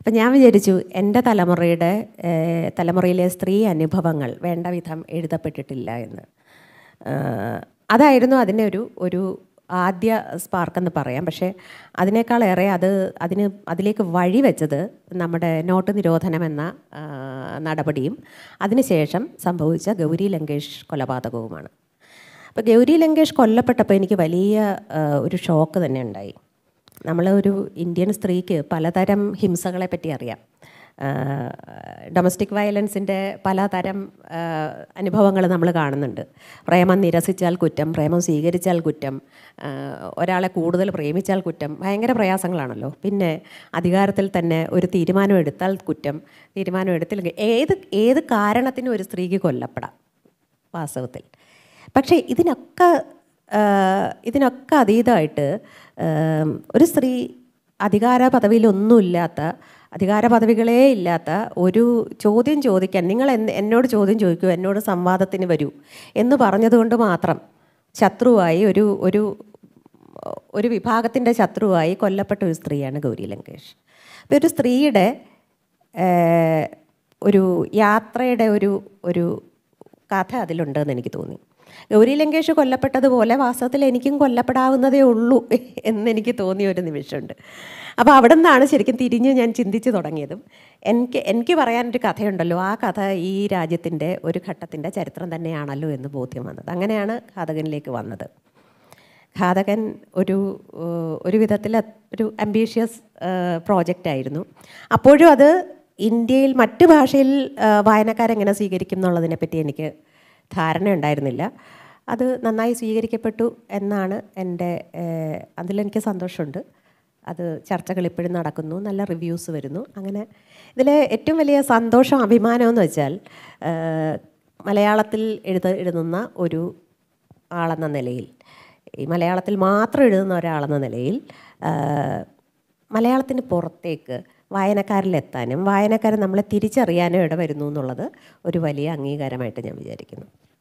അപ്പം ഞാൻ വിചാരിച്ചു എൻ്റെ തലമുറയിലെ സ്ത്രീ അനുഭവങ്ങൾ വേണ്ട വിധം എഴുതപ്പെട്ടിട്ടില്ല എന്ന്. അതായിരുന്നു അതിനെ ഒരു ആദ്യ സ്പാർക്കെന്ന് പറയാം. പക്ഷേ അതിനേക്കാളേറെ അതിലേക്ക് വഴിവെച്ചത് നമ്മുടെ നോട്ട് നിരോധനം എന്ന നടപടിയും അതിനുശേഷം സംഭവിച്ച ഗൗരി ലങ്കേഷ് കൊലപാതകവുമാണ്. അപ്പോൾ ഗൗരി ലങ്കേഷ് കൊല്ലപ്പെട്ടപ്പോൾ എനിക്ക് വലിയ ഒരു ഷോക്ക് തന്നെ ഉണ്ടായി. ഒരു ഇന്ത്യൻ സ്ത്രീക്ക് പലതരം ഹിംസകളെ പറ്റി അറിയാം. ഡൊമസ്റ്റിക് വയലൻസിൻ്റെ പലതരം അനുഭവങ്ങൾ നമ്മൾ കാണുന്നുണ്ട്. പ്രേമം നിരസിച്ചാൽ കുറ്റം, പ്രേമം സ്വീകരിച്ചാൽ കുറ്റം, ഒരാളെ കൂടുതൽ പ്രേമിച്ചാൽ കുറ്റം, ഭയങ്കര പ്രയാസങ്ങളാണല്ലോ. പിന്നെ അധികാരത്തിൽ തന്നെ ഒരു തീരുമാനം എടുത്താൽ കുറ്റം, തീരുമാനം എടുത്തില്ലെങ്കിൽ ഏത് കാരണത്തിനും ഒരു സ്ത്രീക്ക് കൊല്ലപ്പെടാം വാസ്തവത്തിൽ. പക്ഷേ ഇതിനൊക്കെ അതീതമായിട്ട് ഒരു സ്ത്രീ അധികാര പദവികളേ ഇല്ലാത്ത ഒരു ചോദ്യം ചോദിക്കാൻ, നിങ്ങൾ എന്നോട് ചോദ്യം ചോദിക്കൂ, എന്നോട് സംവാദത്തിന് വരൂ എന്ന് പറഞ്ഞതുകൊണ്ട് മാത്രം ശത്രുവായി ഒരു വിഭാഗത്തിൻ്റെ ശത്രുവായി കൊല്ലപ്പെട്ട ഒരു സ്ത്രീയാണ് ഗൗരി ലങ്കേഷ്. അപ്പോൾ ഒരു സ്ത്രീയുടെ ഒരു യാത്രയുടെ ഒരു കഥ അതിലുണ്ടെന്ന് എനിക്ക് തോന്നി. ഗൗരി ലങ്കേഷ് കൊല്ലപ്പെട്ടതുപോലെ വാസ്തവത്തിൽ എനിക്കും കൊല്ലപ്പെടാവുന്നതേ ഉള്ളൂ എന്നെനിക്ക് തോന്നിയ ഒരു നിമിഷമുണ്ട്. അപ്പോൾ അവിടെ നിന്നാണ് ശരിക്കും തിരിഞ്ഞ് ഞാൻ ചിന്തിച്ച് തുടങ്ങിയതും. എനിക്ക് പറയാനൊരു കഥയുണ്ടല്ലോ, ആ കഥ ഈ രാജ്യത്തിൻ്റെ ഒരു ഘട്ടത്തിൻ്റെ ചരിത്രം തന്നെയാണല്ലോ എന്ന് ബോധ്യം വന്നത്. അങ്ങനെയാണ് ഘാതകനിലേക്ക് വന്നത്. ഘാതകൻ ഒരു വിധത്തിൽ ഒരു അംബീഷ്യസ് പ്രോജക്റ്റായിരുന്നു. അപ്പോഴും അത് ഇന്ത്യയിൽ മറ്റ് ഭാഷയിൽ വായനക്കാരെങ്ങനെ സ്വീകരിക്കും എന്നുള്ളതിനെപ്പറ്റി എനിക്ക് ധാരണ ഉണ്ടായിരുന്നില്ല. അത് നന്നായി സ്വീകരിക്കപ്പെട്ടു എന്നാണ് അതിലെനിക്ക് സന്തോഷമുണ്ട്. അത് ചർച്ചകൾ ഇപ്പോഴും നടക്കുന്നു, നല്ല റിവ്യൂസ് വരുന്നു. അങ്ങനെ ഇതിലെ ഏറ്റവും വലിയ സന്തോഷം, അഭിമാനമെന്ന് വെച്ചാൽ മലയാളത്തിൽ എഴുതുന്ന ഒരു ആളെന്ന നിലയിൽ, ഈ മലയാളത്തിൽ മാത്രം എഴുതുന്ന ഒരാളെന്ന നിലയിൽ മലയാളത്തിന് പുറത്തേക്ക് വായനക്കാരിലെത്താനും വായനക്കാരെ നമ്മളെ തിരിച്ചറിയാനും ഇടവരുന്നു എന്നുള്ളത് ഒരു വലിയ അംഗീകാരമായിട്ട് ഞാൻ വിചാരിക്കുന്നു.